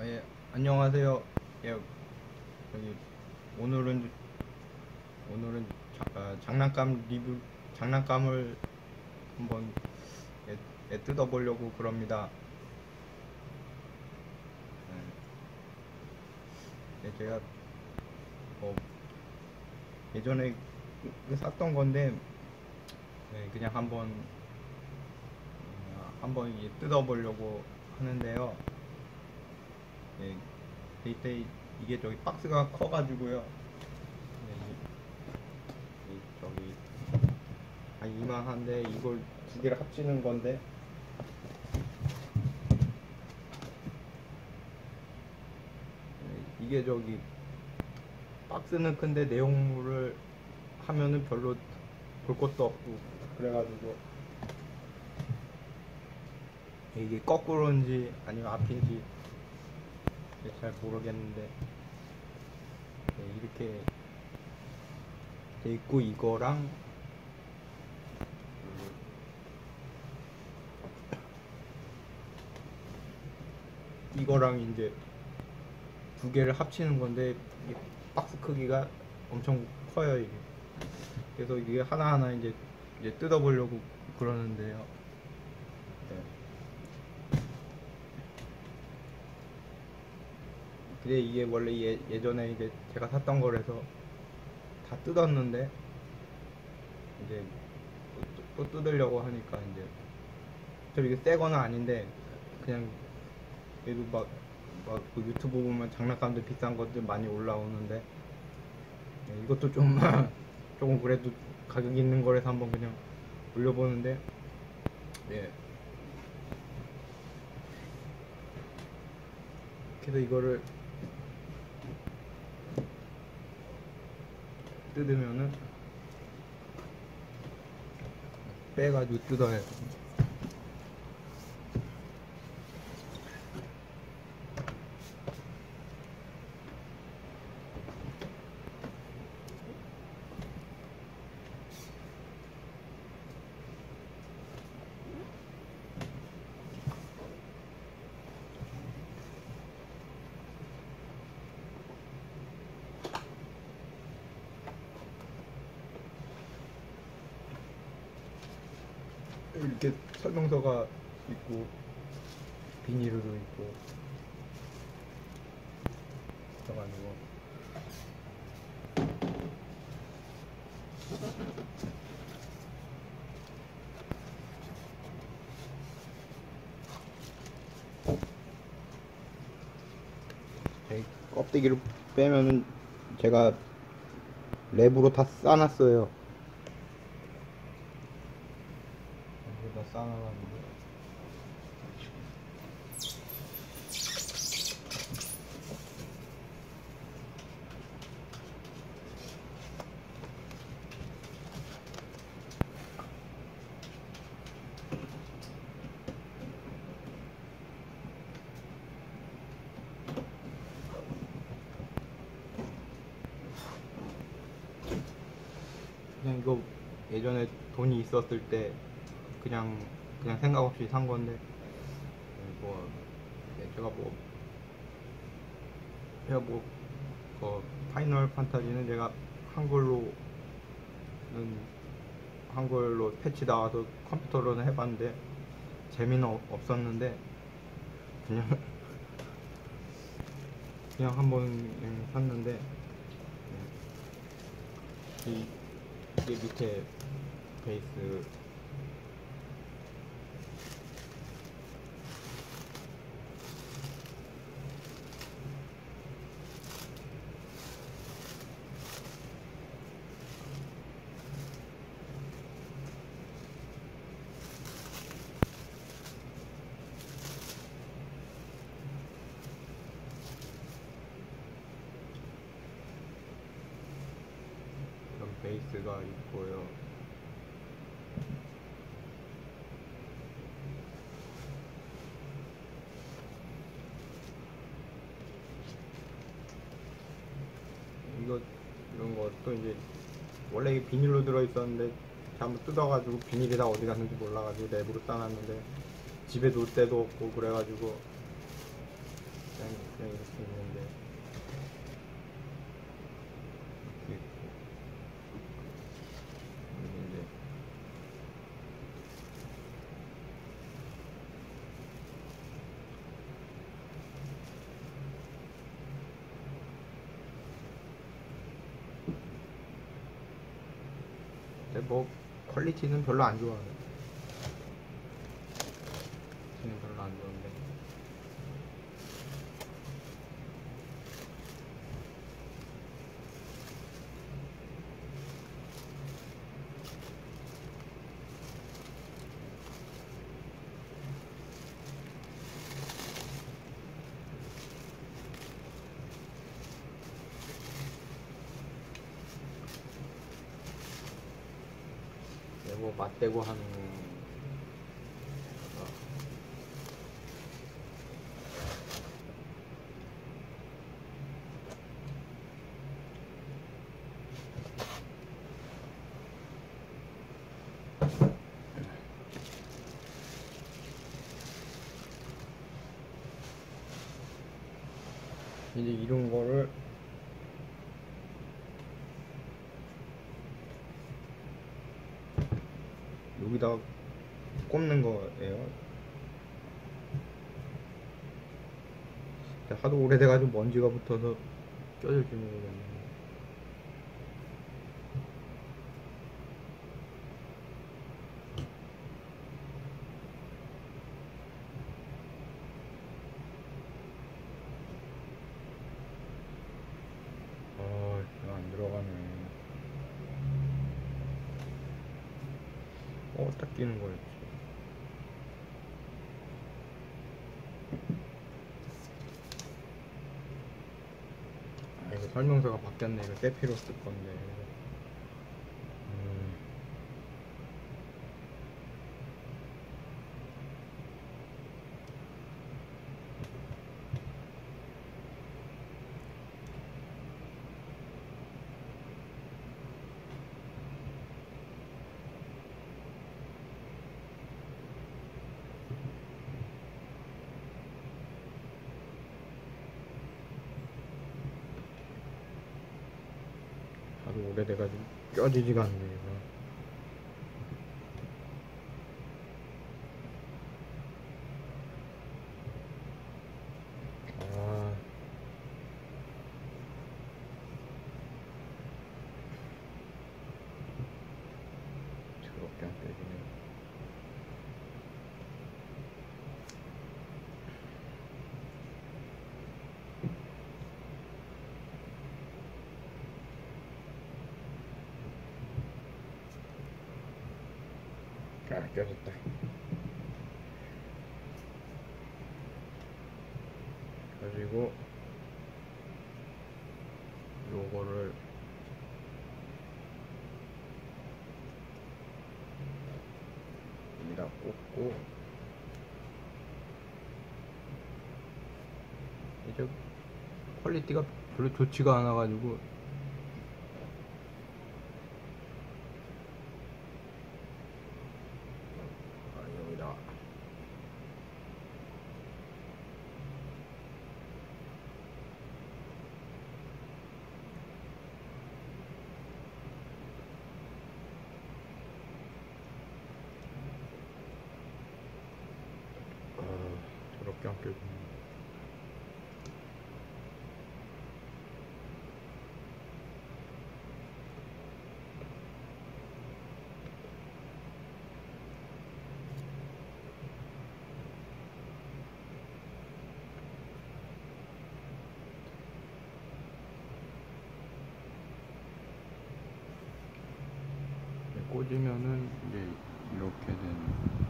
예, 안녕하세요. 예, 여기 오늘은 장난감 리뷰 장난감을 한번 뜯어보려고 그럽니다. 제가 뭐 예전에 샀던 건데 그냥 한번 뜯어보려고 하는데요. 예, 이게 저기 박스가 커가지고요. 저기 이만한데 이걸 두 개를 합치는 건데 이게 저기 박스는 큰데 내용물을 하면은 별로 볼 것도 없고 그래가지고 이게 거꾸로인지 아니면 앞인지 잘 모르겠는데 이렇게 돼 있고 이거랑 이제 두 개를 합치는 건데 박스 크기가 엄청 커요 이게. 그래서 이게 하나하나 이제 뜯어보려고 그러는데요. 네. 근데 이게 원래 예전에 이제 제가 샀던 거라서 다 뜯었는데 이제 또 뜯으려고 하니까 이제 이게 새 거는 아닌데 그냥 그래도 그 유튜브 보면 장난감들 비싼 것들 많이 올라오는데 이것도 좀 조금 그래도 가격 있는 거라서 한번 그냥 올려보는데 예. 그래서 이거를 뜯으면은 빼가지고 뜯어야 돼. 이렇게 설명서가 있고 비닐도 있고 있어가지고 껍데기를 빼면은 제가 랩으로 다 싸놨어요. 여기다 싸놔가지고 그냥 이거 예전에 돈이 있었을 때 그냥 생각 없이 산 건데 뭐 제가 파이널 판타지는 제가 한글로 패치 나와서 컴퓨터로는 해봤는데 재미는 없었는데 그냥 그냥 한번 샀는데 이게 밑에 베이스 이런 베이스가 있고요. 이런 것도 이제 원래 이게 비닐로 들어있었는데 잘못 뜯어가지고 비닐이 다 어디 갔는지 몰라가지고 랩으로 싸놨는데 집에 놓을 데도 없고 그래가지고 그냥 이렇게 있는데 이렇게 있고 여기 이제 근데 뭐 퀄리티는 별로 안 좋아요. 퀄리티는 별로 안 좋은데 뭐 맞대고 하는 거가 이제 이런 거를 여기다가 꼽는 거예요. 하도 오래돼가지고 먼지가 붙어서 껴질지 모르겠네. 이거 안 들어가네. 딱 끼는 거였지. 이거 설명서가 바뀌었네. 이거 세피로 쓸 건데. 하도 오래돼가지고 껴지지가 않네. 이거. 더럽게 안 빼지네. 껴졌다. 그리고 요거를 여기다 꽂고 이제 퀄리티가 별로 좋지가 않아 가지고 여기다 더럽게 안 껴지네. 꽂으면은 이제 이렇게 되는.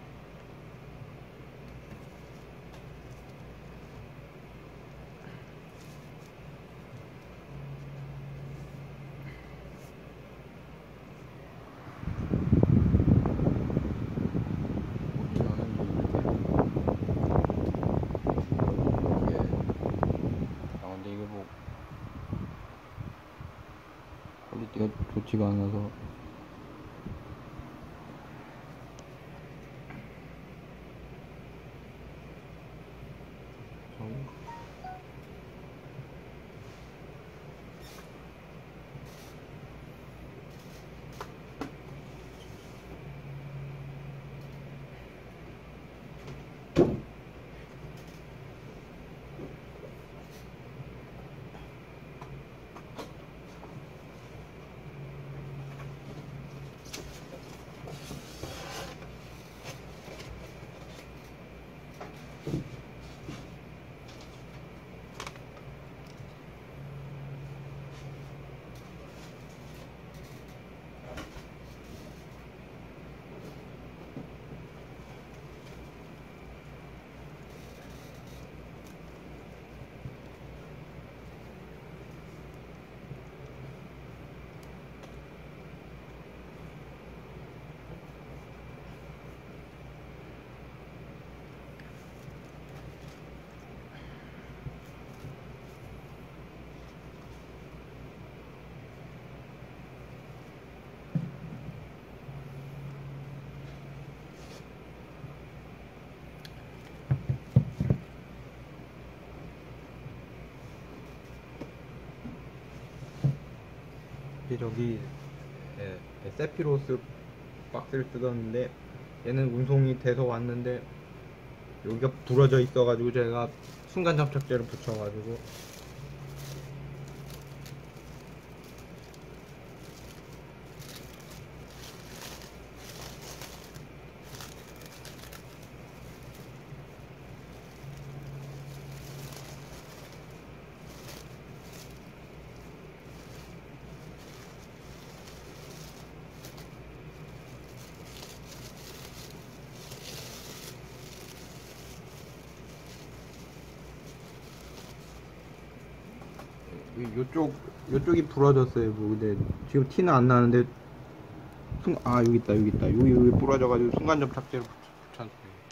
근데 이게 뭐 퀄리티가 좋지가 않아서 저기 세피로스 박스를 뜯었는데 얘는 운송이 돼서 왔는데 여기가 부러져 있어 가지고 제가 순간 접착제를 붙여 가지고 요쪽이 부러졌어요. 뭐 근데 지금 티는 안 나는데 여기 있다 여기 부러져가지고 순간 접착제로 붙였어요.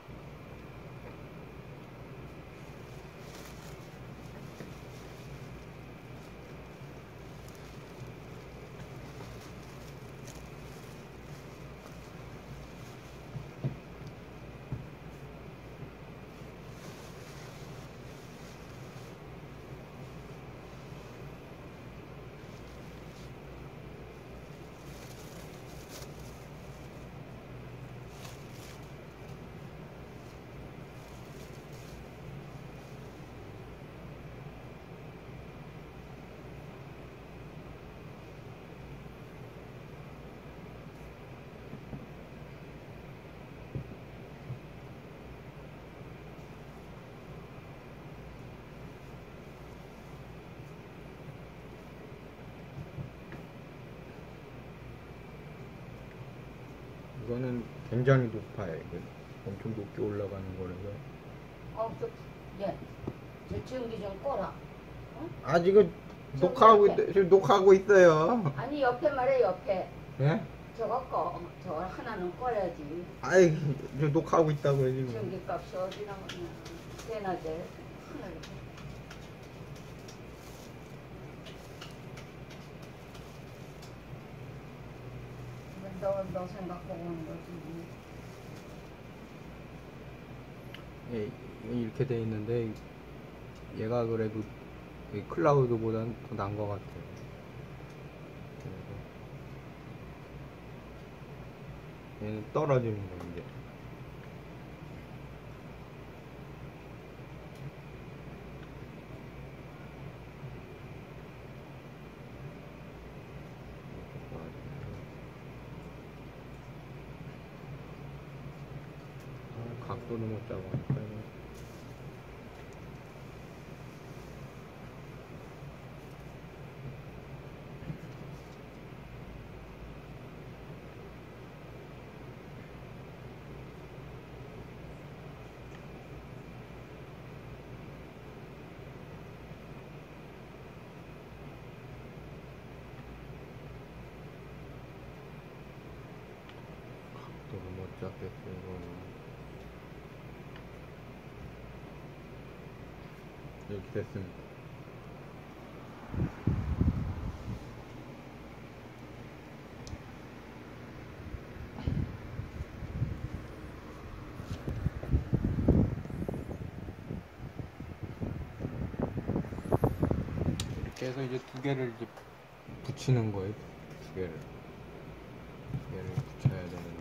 이거는 굉장히 높아요. 이거 엄청 높게 올라가는 거라서. 예. 저 전기 좀 꺼라. 응? 지금 지금 녹화하고 있어요. 아니 옆에 말해 옆에. 예? 저거 꺼. 저 하나는 꺼야지. 저 녹화하고 있다고요 지금. 전기값이 어디 나오냐. 대낮에 하늘. 너 생각 보고 오는 거지. 예, 이렇게 돼 있는데 얘가 그래도 이 클라우드보다는 더 나은 것 같아요. 얘는 떨어지는 거 이제. 각도를 못 잡아. 각도를 못 잡겠어요. 이거는. 이렇게 됐습니다. 이렇게 해서 이제 두 개를 이제 붙이는 거예요. 두 개를 붙여야 되는데.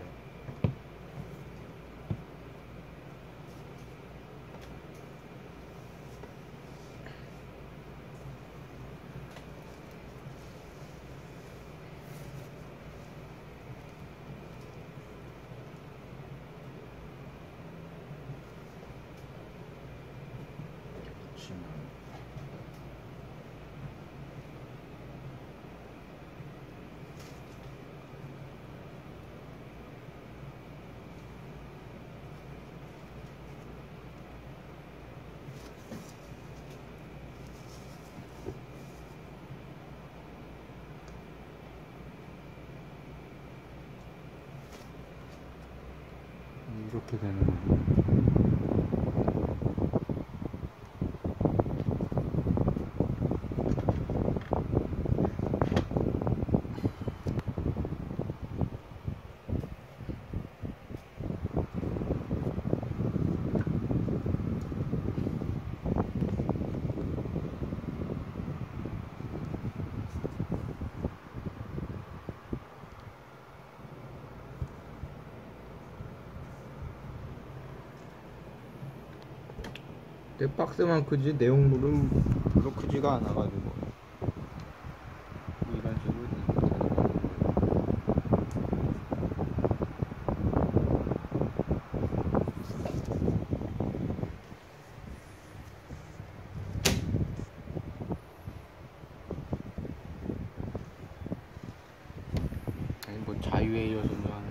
이렇게 되는 거죠. 내 박스만 크지 내용물은 별로 크지가 않아가지고 이런 식으로 되는 거예요. 아니 뭐 자유의 여신도